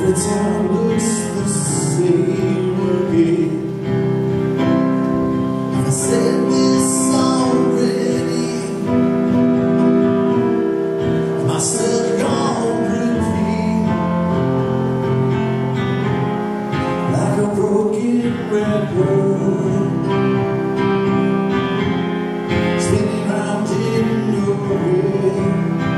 time looks the same again. I said this already. Am I stuck on repeat? Like a broken record, spinning round in nowhere.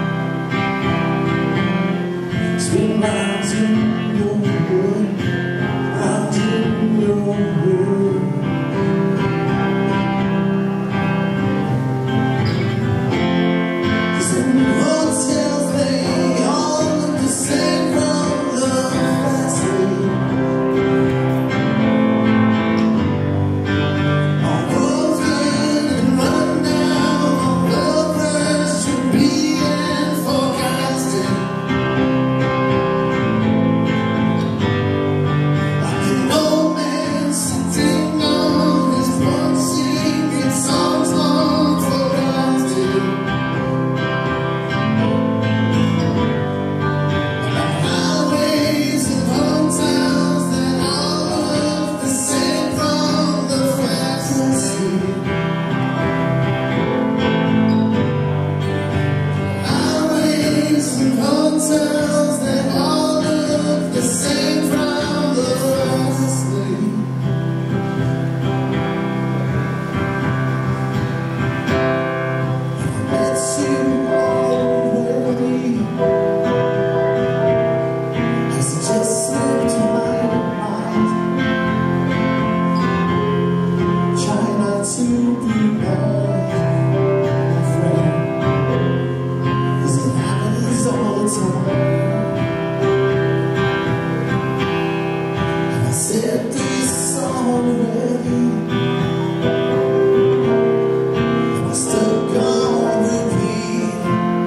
Spin round in your world, round in your world. Cause in hotels they all look the same from the fast lane. All broken and run down, all lovers should be and forgotten. Hotels that all look the same from the first lane. It's you already. Has it just slipped my mind? Try not to be bad, my friend. All the time. And I said this already. Am I stuck on repeat?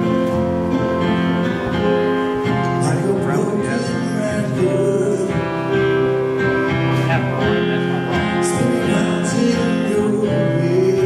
Like a broken record, spinning round in your head.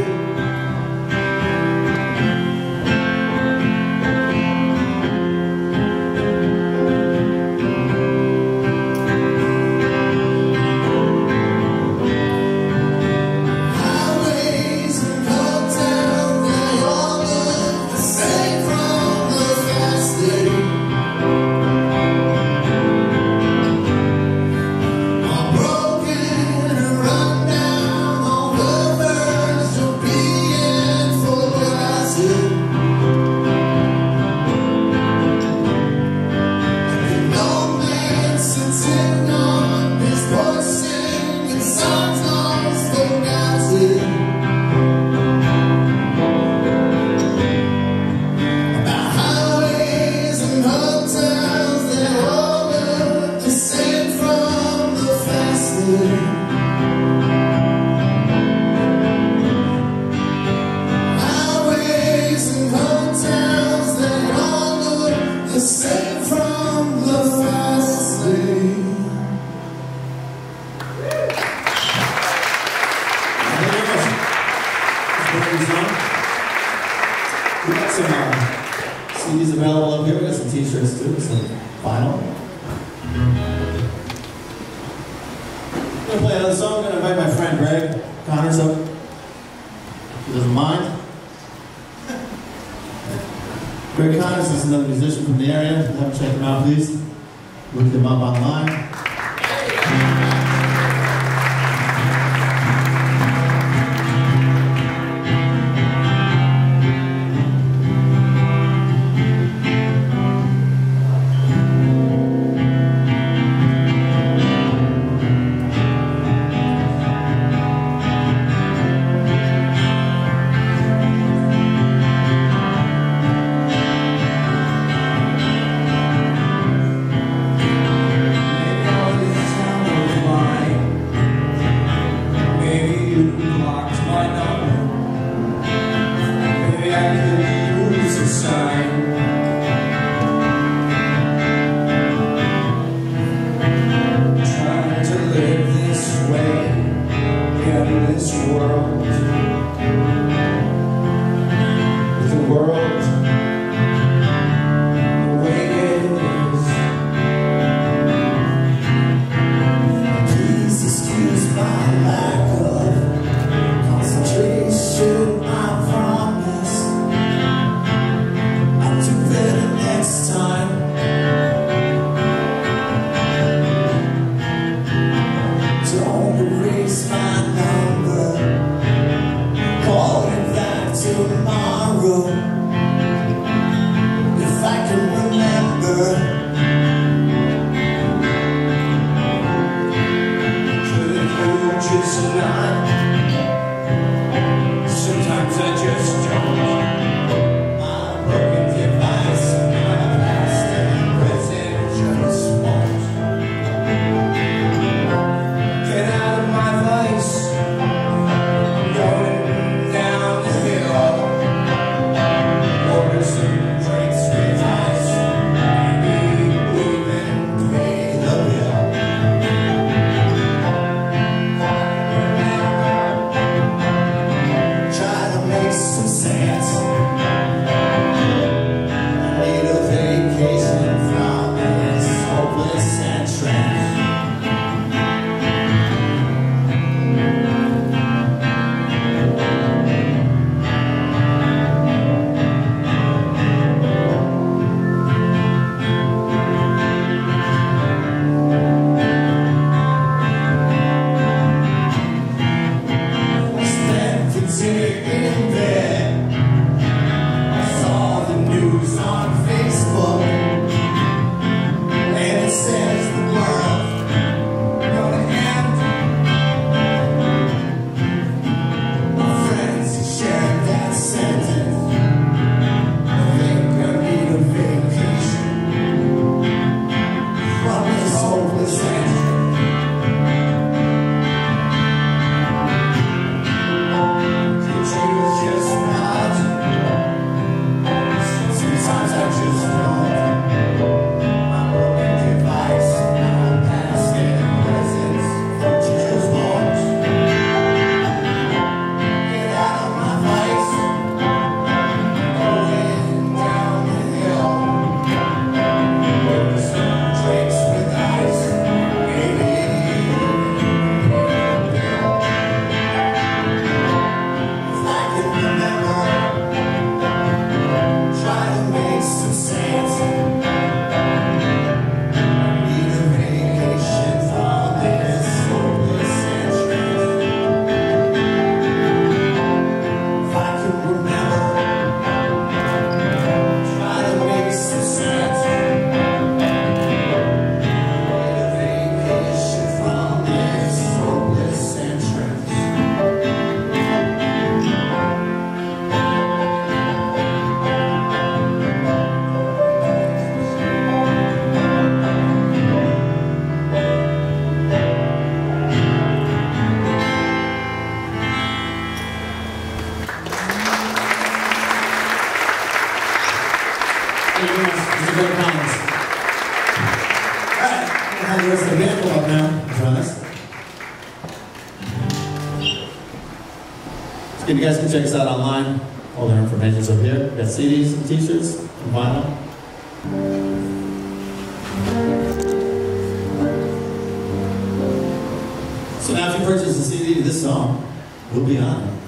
Highways and hotels that all look the same from the fast lane. We got some CDs available up here. We got some t-shirts too, some vinyl. I'm going to play another song. I'm going to invite my friend Greg Connors up. If he doesn't mind. Greg Connors is another musician from the area. If you haven't checked him out, please look him up online. Maybe come up now and join us. It's good. You guys can check us out online. All their information's up here. We've got CDs and t-shirts and vinyl. So now if you purchase a CD of this song, we'll be on it.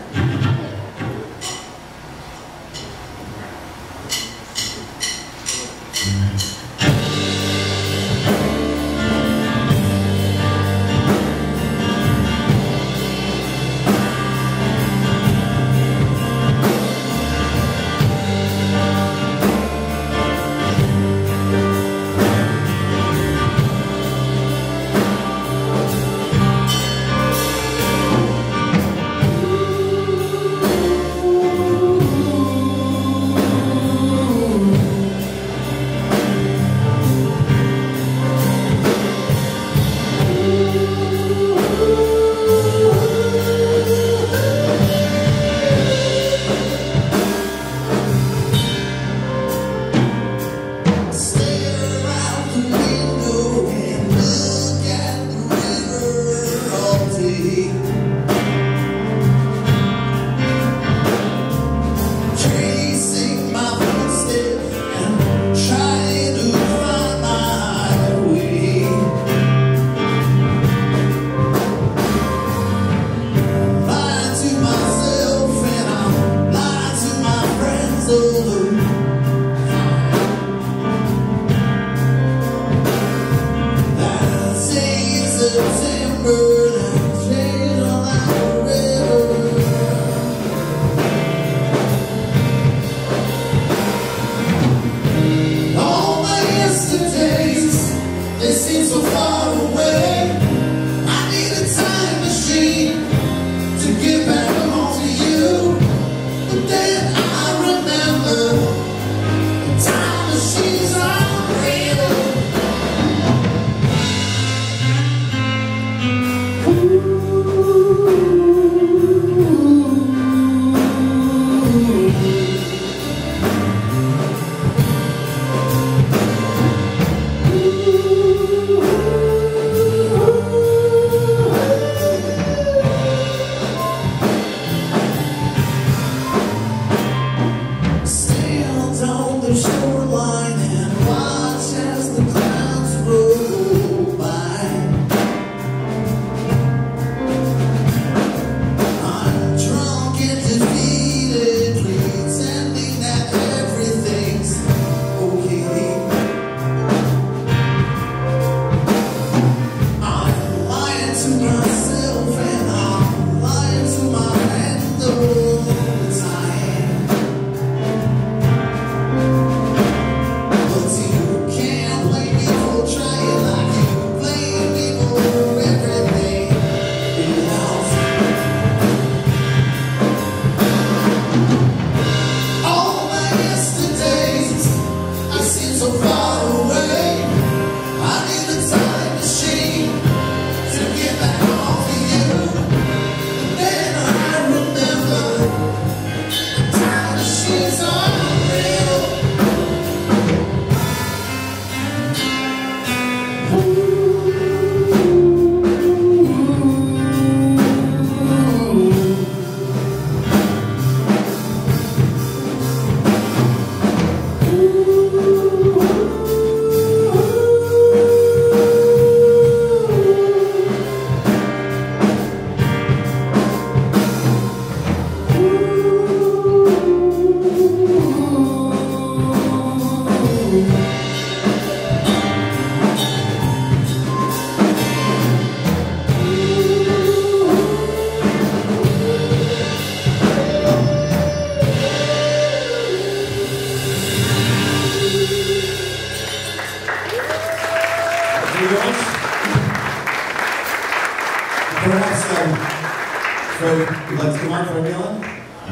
Fred, you'd like to come on, Fred Gillen?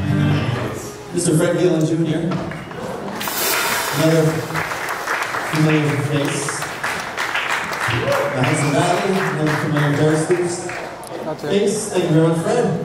Mr. Fred Gillen Jr. Another familiar face. The Hudson Valley, another familiar Barristers. Face, thank you very much, Fred.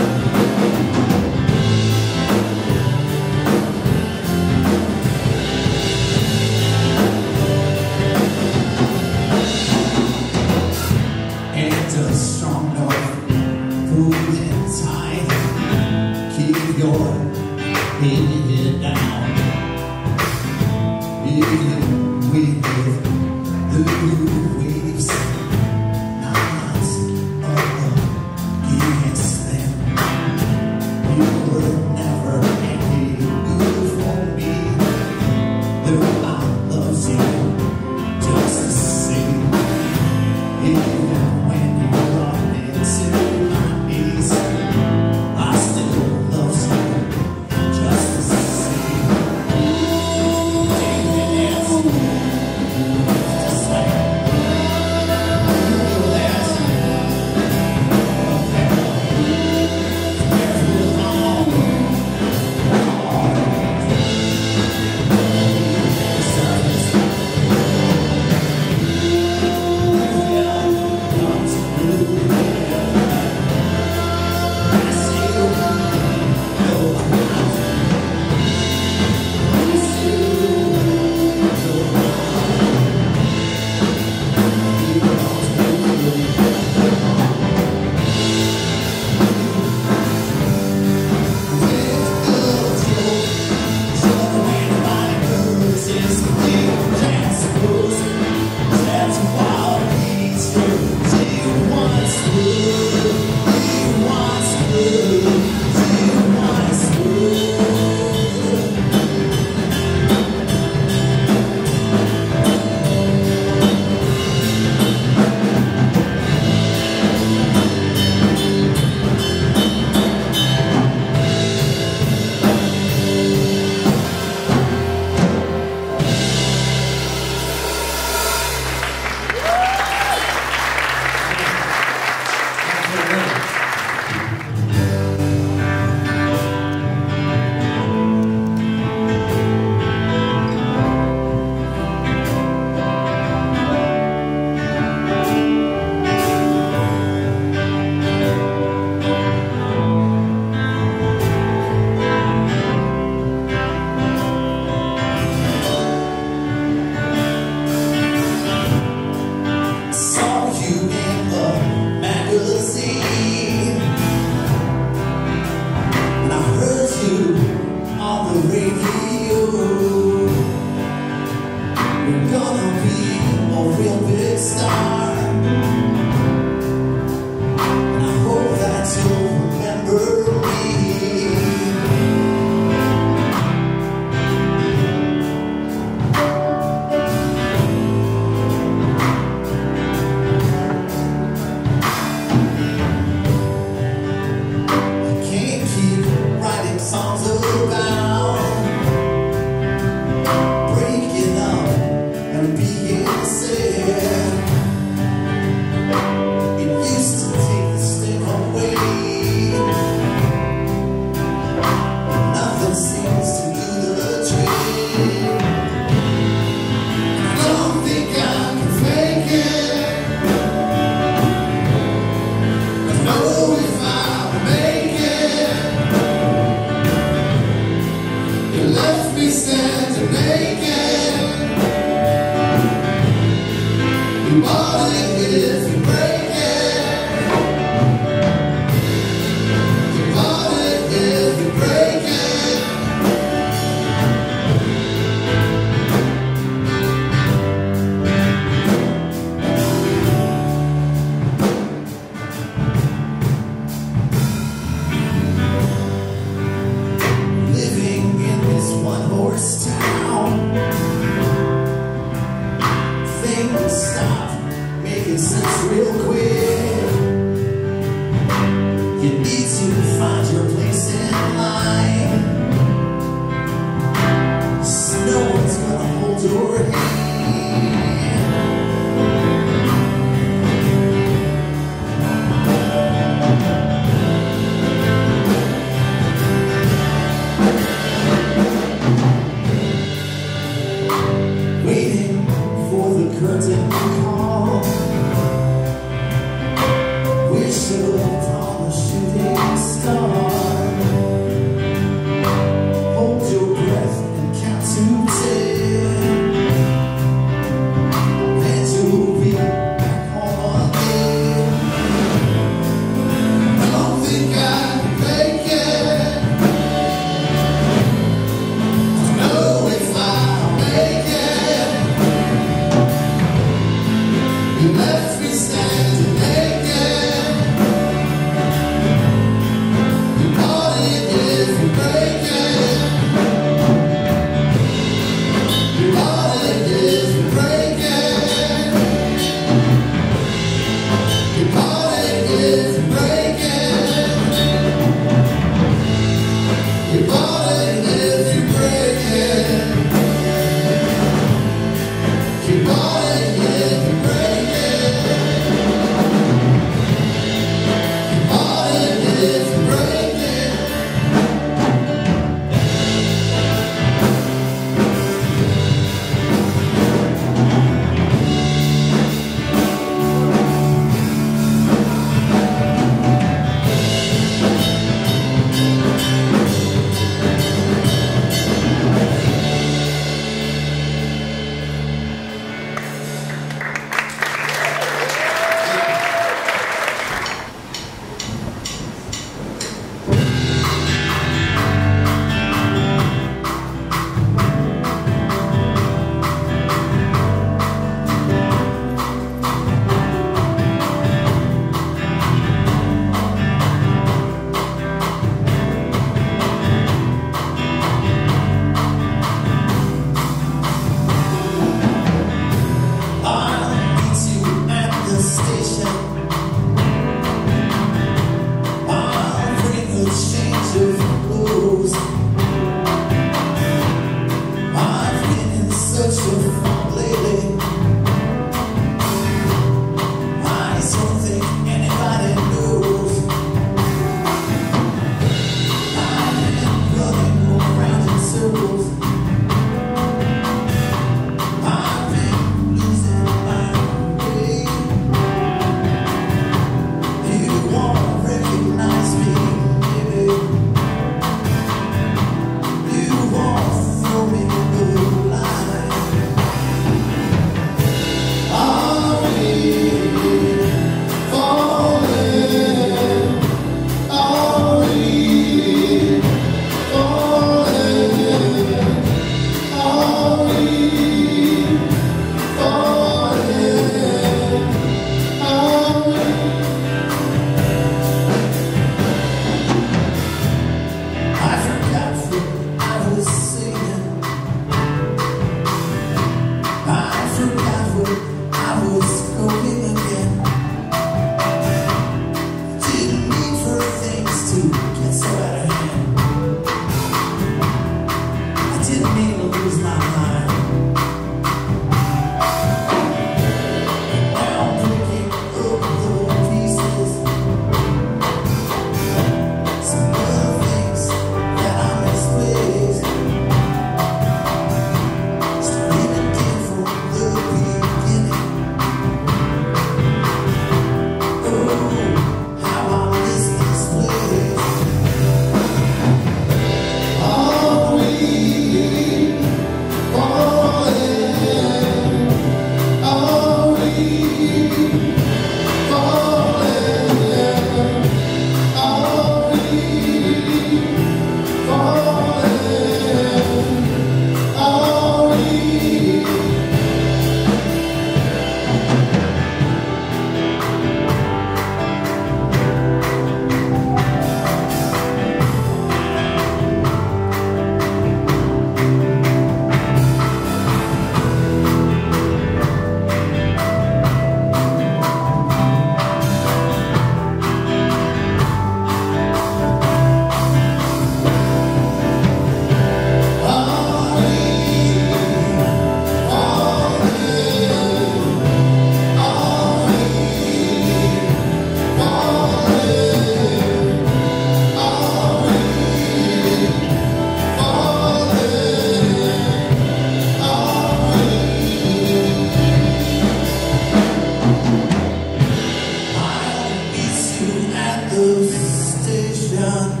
the station.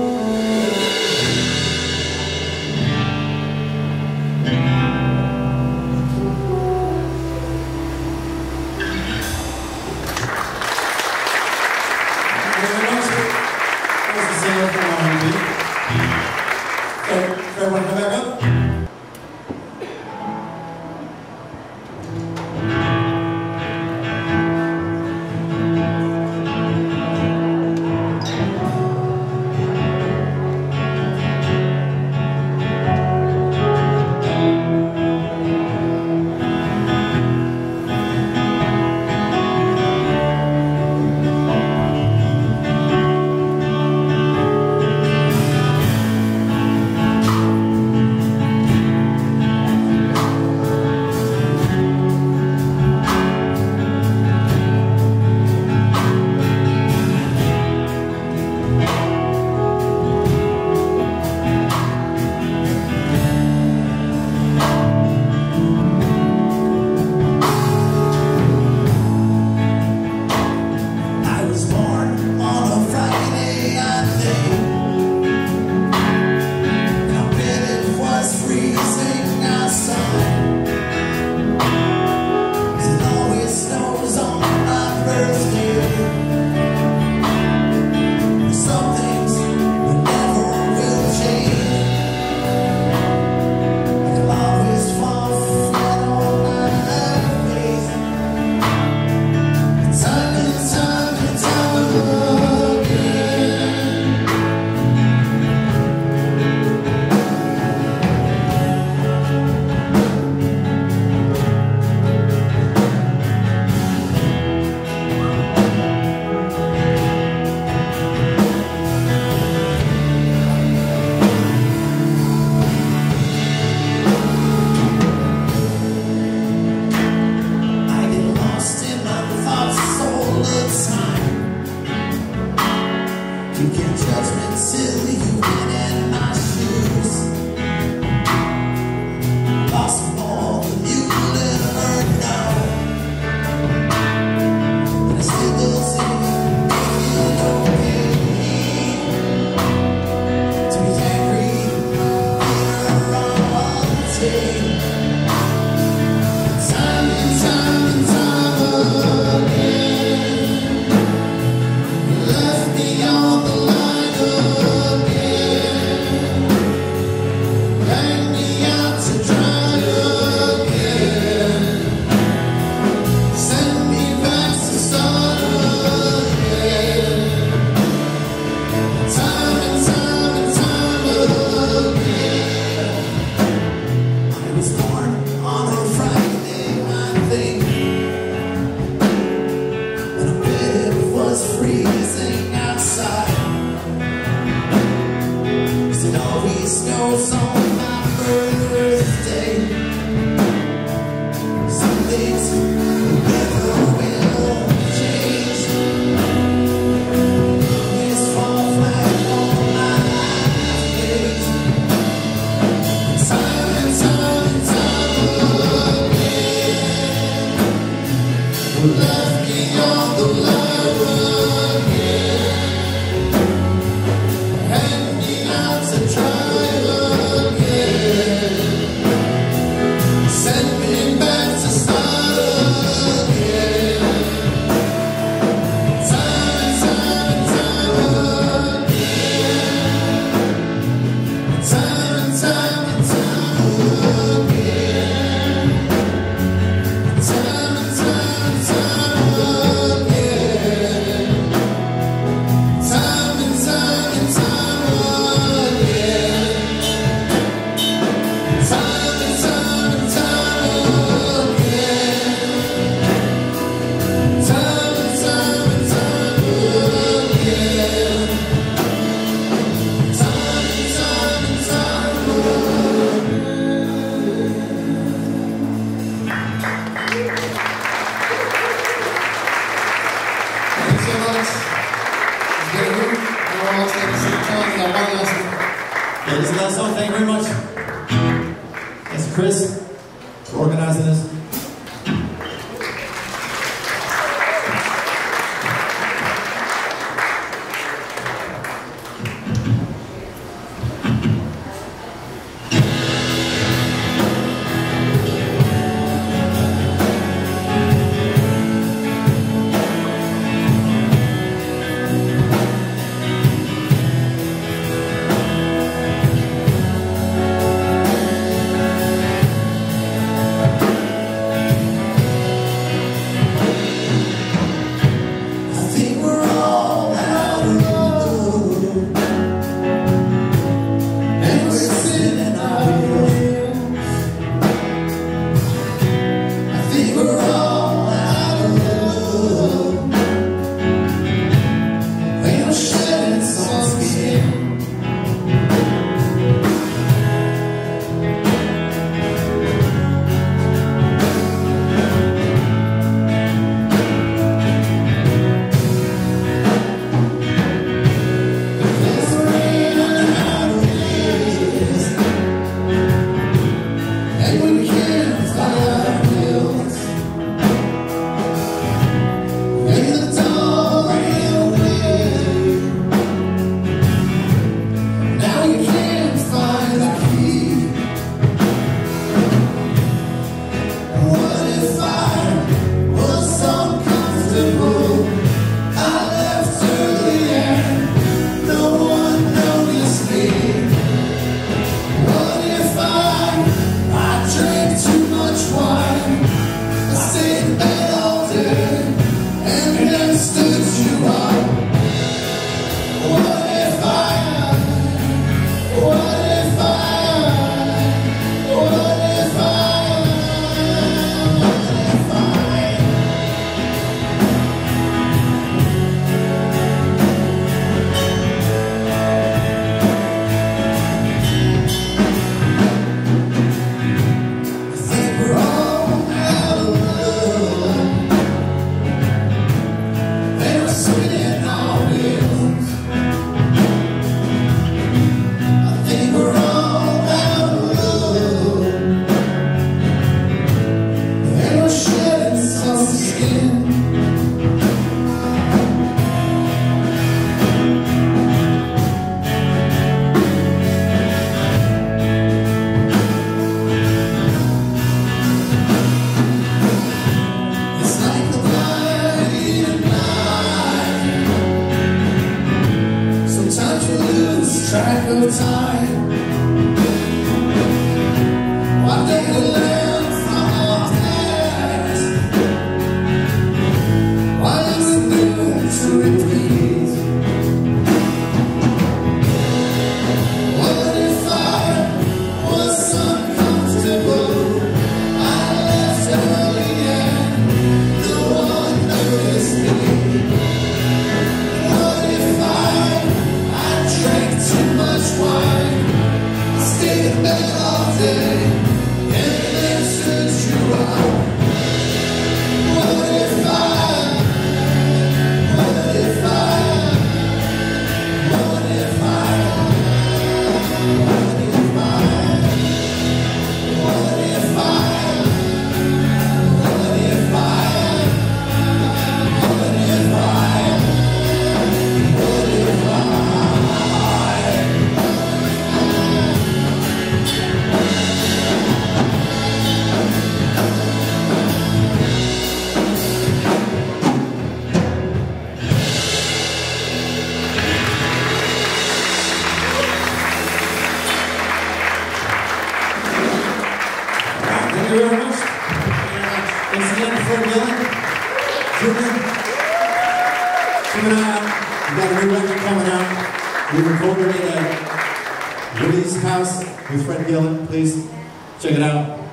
Everyone come back up. You can't judge me till you've been in my shoes. Lost more than you will ever know. And I still don't see you okay. To be angry, bitter on the tape. Time and time and time again, left me on the line again, hang me out to dry again, send me back to start again. Time and time and time again. I was born on a Friday, I think, and I bet it was freezing outside. 'Cause it always snows on my birthday. Some things never will change. Always fall flat on my face. Time and time and time again, left me on the line again, hang me out to dry again, send me back to start again. Time and time and time again, time and time and time again, time and time and time again, time and time and time again, time and time and time again, time and time and time again, time and time and time Thank you so much. It's very good. Everyone else take a seat down. We got one last one. Yeah, this is the last song. Thank you very much. Thanks to Chris for organizing this. track of time. One day to learn from our past. Why is it new to repeat? What if I was uncomfortable? I left early and no one noticed me. What if I drank too much wine? I stayed in bed all day and then stood you out. What if I Thank you very much. Once again, Fred Gillen, Junior. Coming out, we got a new record coming out. We recorded it at Woody's house with Fred Gillen. Please check it out.